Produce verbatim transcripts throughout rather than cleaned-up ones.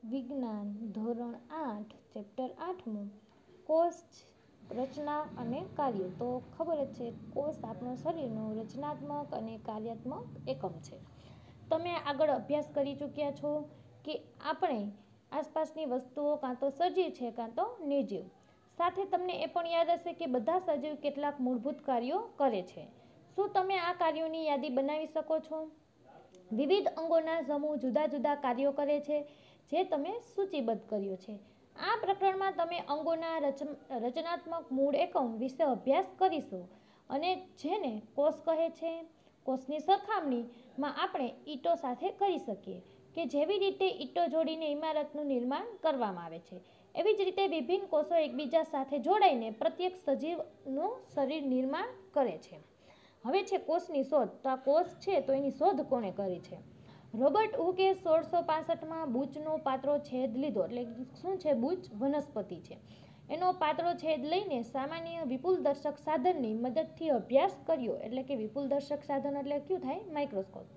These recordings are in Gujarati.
વિજ્ઞાન ધોરણ આઠ ચેપ્ટર આઠમું કોષ રચના અને કાર્ય. તો ખબર જ છે કોષ આપણું શરીરનું રચનાત્મક અને કાર્યાત્મક એકમ છે. તમે આગળ અભ્યાસ કરી ચૂક્યા છો કે આપણે આસપાસની વસ્તુઓ કાં તો સજીવ છે કાં તો નિર્જીવ. સાથે તમને એ પણ યાદ હશે કે બધા સજીવ કેટલાક મૂળભૂત કાર્યો કરે છે. શું તમે આ કાર્યોની યાદી બનાવી શકો છો? વિવિધ અંગોના સમૂહ જુદા જુદા કાર્યો કરે છે જે તમે સૂચિબદ્ધ કર્યો છે. આ પ્રકરણમાં તમે અંગોના રચનાત્મક મૂળ એકમ વિશે અભ્યાસ કરીશું અને જેને કોષ કહે છે. કોષની સરખામણીમાં આપણે ઈંટો સાથે કરી શકીએ કે જેવી રીતે ઈંટો જોડીને ઇમારતનું નિર્માણ કરવામાં આવે છે, એવી જ રીતે વિભિન્ન કોષો એકબીજા સાથે જોડાઈને પ્રત્યેક સજીવનું શરીર નિર્માણ કરે છે. હવે છે કોષની શોધ. તો આ કોષ છે તો એની શોધ કોણે કરી છે? રોબર્ટ હુકે સોળસો પાસઠમાં બૂચનો પાતળો છેદ લીધો. એટલે શું છે? બૂચ વનસ્પતિ છે. એનો પાતળો છેદ લઈને સામાન્ય વિપુલદર્શક સાધનની મદદથી અભ્યાસ કર્યો. એટલે કે વિપુલદર્શક સાધન એટલે કયું થાય? માઇક્રોસ્કોપ.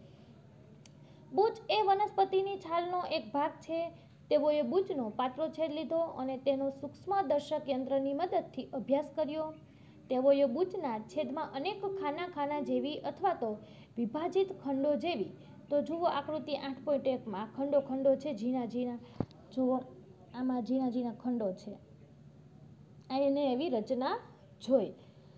બૂચ એ વનસ્પતિની છાલનો એક ભાગ છે. તેઓએ બૂચનો પાતળો છેદ લીધો અને તેનો સૂક્ષ્મદર્શક યંત્રની મદદથી અભ્યાસ કર્યો. તેઓએ બૂચના છેદમાં અનેક ખાના ખાના જેવી અથવા તો વિભાજિત ખંડો જેવી. તો જુઓ આકૃતિ આઠ પોઈન્ટ એકમાં ખંડો ખંડો છે, ઝીણા ઝીણા. જુઓ આમાં ઝીણા ઝીણા ખંડો છે. એને એવી રચના જોઈ.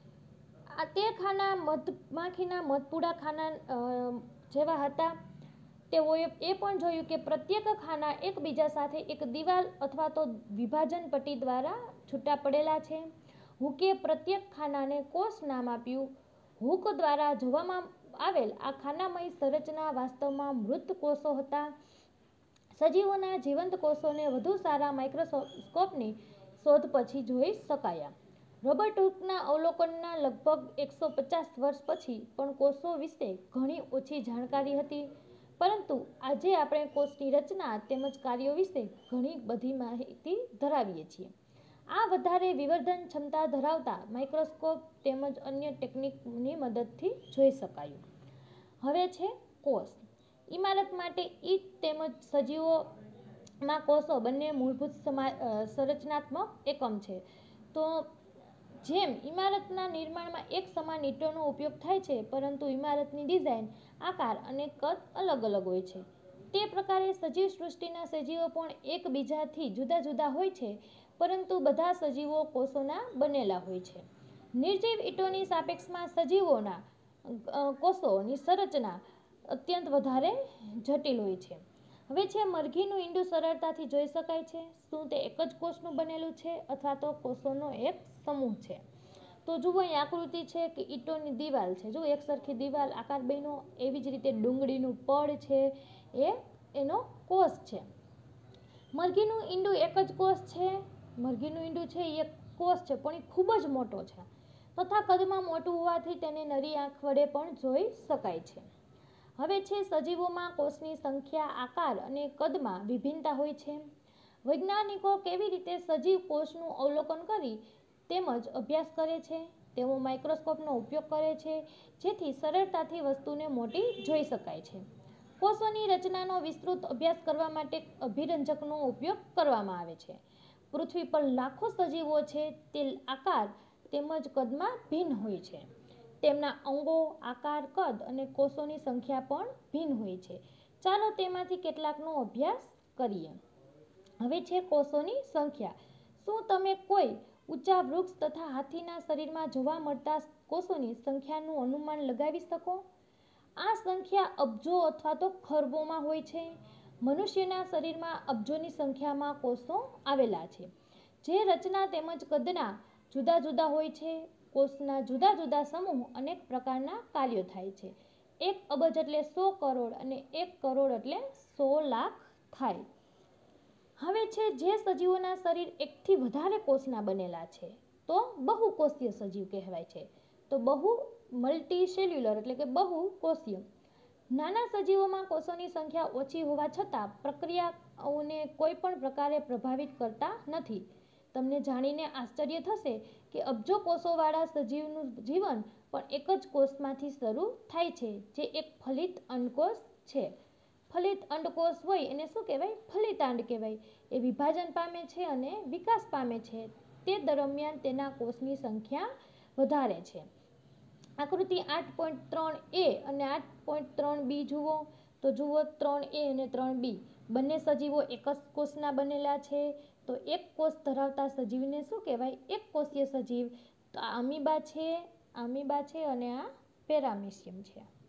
આ તે ખાના મધમાખીના મધપૂડા ખાના જેવા હતા. તેઓએ એ પણ જોયું કે પ્રત્યેક ખાના એકબીજા સાથે એક દિવાલ અથવા તો વિભાજન પટ્ટી દ્વારા છૂટા પડેલા છે. હુકે પ્રત્યેક ખાનાને કોષ નામ આપ્યું. હુક દ્વારા જોવામાં આવેલ આ ખાનામય સંરચના વાસ્તવમાં મૃત કોષો હતા. સજીવોના જીવંત કોષોને વધુ સારા માઇક્રોસ્કોપની શોધ પછી જોઈ શકાયા. રોબર્ટ હુકના અવલોકનના લગભગ એકસો પચાસ વર્ષ પછી પણ કોષો વિશે ઘણી ઓછી જાણકારી હતી, પરંતુ આજે આપણે કોષની રચના તેમજ કાર્યો વિશે ઘણી બધી માહિતી ધરાવીએ છીએ. આ વધારે વિવર્ધન ક્ષમતા ધરાવતા માઇક્રોસ્કોપ તેમજ અન્ય ટેકનિકની મદદથી જોઈ શકાયું. હવે છે કોષ. ઇમારત માટે ઈંટ તેમજ સજીવોમાં કોષો બંને મૂળભૂત સંરચનાત્મક એકમ છે. તો જેમ ઇમારતના નિર્માણમાં એક સમાન ઈંટોનો ઉપયોગ થાય છે, પરંતુ ઇમારતની ડિઝાઇન, આકાર અને કદ અલગ અલગ હોય છે, તે પ્રકારે સજીવ સૃષ્ટિના સજીવો પણ એકબીજાથી જુદા જુદા હોય છે, પરંતુ બધા સજીવો કોષોના બનેલા હોય છે. નિર્જીવ ઈંટોની સાપેક્ષમાં સજીવોના કોષોની સંરચના અત્યંત વધારે જટિલ હોય છે. હવે છે મરઘીનું ઈંડું સરળતાથી જોઈ શકાય છે. શું તે એક જ કોષનું બનેલું છે અથવા તો કોષોનો એક સમૂહ છે? તો જુઓ અહીં આકૃતિ છે કે ઈંટોની દિવાલ છે. જો એક સરખી દિવાલ આકાર બન્યો. એવી જ રીતે ડુંગળીનું પડ છે એ એનો કોષ છે. મરઘીનું ઈંડું એક જ કોષ છે. મરઘીનું ઈંડું છે એ એક કોષ છે, પણ એ ખૂબ જ મોટો છે તથા કદમાં મોટું હોવાથી તેને નરી આંખ વડે પણ જોઈ શકાય છે. હવે છે સજીવોમાં કોષની સંખ્યા, આકાર અને કદમાં વિભિન્નતા હોય છે. વૈજ્ઞાનિકો કેવી રીતે સજીવ કોષનું અવલોકન કરી તેમજ અભ્યાસ કરે છે? તેઓ માઇક્રોસ્કોપનો ઉપયોગ કરે છે જેથી સરળતાથી વસ્તુને મોટી જોઈ શકાય છે. કોષોની રચનાનો વિસ્તૃત અભ્યાસ કરવા માટે અભિરંજકનો ઉપયોગ કરવામાં આવે છે. પૃથ્વી પર લાખો સજીવો છે. તે આકાર તેમજ કદમાં ભિન્ન હોય છે. તેમના અંગો, આકાર, કદ અને કોષોની સંખ્યા પણ ભિન્ન હોય છે. ચાલો તેમાંથી કેટલાકનો અભ્યાસ કરીએ. હવે છે કોષોની સંખ્યા. શું તમે કોઈ ઊંચા વૃક્ષ તથા હાથીના શરીરમાં જોવા મળતા કોષોની સંખ્યાનું અનુમાન લગાવી શકો? આ સંખ્યા અબજો અથવા તો ખરબોમાં હોય છે. મનુષ્યના શરીરમાં અબજોની સંખ્યામાં કોષો આવેલા છે, જે રચના તેમજ કદના જુદા જુદા હોય છે. કોષના જુદા જુદા સમૂહ અનેક પ્રકારના કાર્યો થાય છે. એક અબજ એટલે સો કરોડ અને એક કરોડ એટલે સો લાખ થાય. હવે છે જે સજીવોના શરીર એકથી વધારે કોષના બનેલા છે તો બહુકોષીય સજીવ કહેવાય છે. તો બહુ મલ્ટીસેલ્યુલર એટલે કે બહુકોષીય. નાના સજીવોમાં કોષોની સંખ્યા ઓછી હોવા છતાં પ્રક્રિયાઓને કોઈ પણ પ્રકારે પ્રભાવિત કરતા નથી. તમને જાણીને આશ્ચર્ય થશે કે અબજો કોષોવાળા સજીવનું જીવન પણ એક જ કોષમાંથી શરૂ થાય છે, જે એક ફલિત અંડકોષ છે. ફલિત અંડકોષ હોય એને શું કહેવાય? ફલિતાંડ કહેવાય. એ વિભાજન પામે છે અને વિકાસ પામે છે. તે દરમિયાન તેના કોષની સંખ્યા વધારે છે. આકૃતિ આઠ પોઈન્ટ ત્રણ એ અને આઠ પોઈન્ટ ત્રણ બી જુઓ તો જુઓ ત્રણ એ અને ત્રણ બી બંને સજીવો એક જ કોષના બનેલા છે. તો એક કોષ ધરાવતા સજીવને શું કહેવાય? એક કોષીય સજીવ. તો આ અમીબા છે, અમીબા છે અને આ પેરામીશિયમ છે.